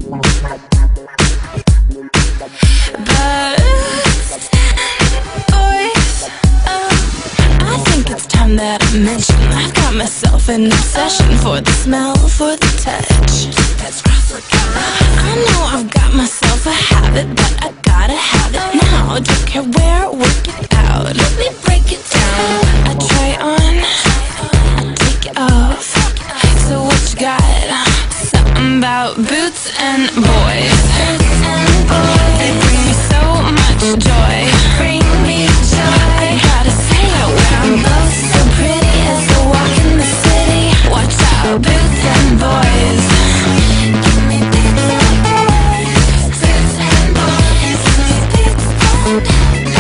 I think it's time that I mention I've got myself an obsession for the smell, for the touch. I know I've got myself a habit, but I gotta have it now. Don't care where, work it out. Let me break it down. I try on, I take it off. So what you got? Something about boots and boys. They bring me so much joy. Bring me joy. I gotta say it when I'm both so pretty as the walk in the city. Watch out, boots and boys. Give me boots and boys. Boots and boys. Boots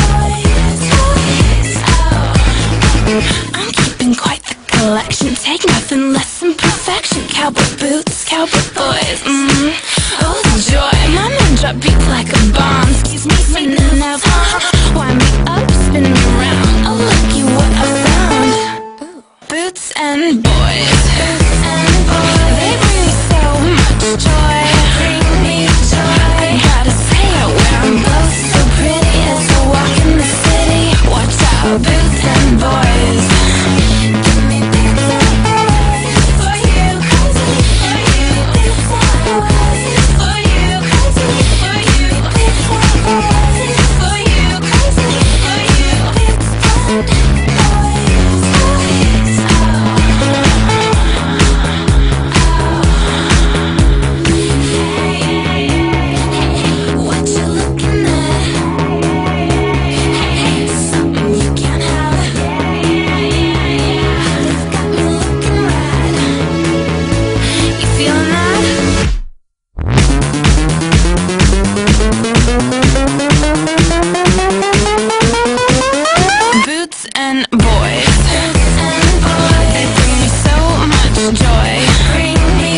and boys. Oh, I'm keeping quite the collection. Take nothing less than perfection. Cowboy boots, cowboy boys. Oh, the joy. My man drop beats like a bomb. Excuse me, spinning out. Wind me up, spin me around. Oh, looky what I found. Boots and boys. Boots and boys. They bring me so much joy. Bring me joy. I gotta say it when I'm both so pretty as I walk in the city. Watch out, boots and boys. Give me boots and boys. For you, crazy. For you, boots and boys. For you, crazy. For you, boots and boys. For you, crazy. For you, boots and boys. What you looking at? Something you can't have. You've got me looking right. You feeling that? Boots and boys. Boots and boys. They bring me so much joy. Bring me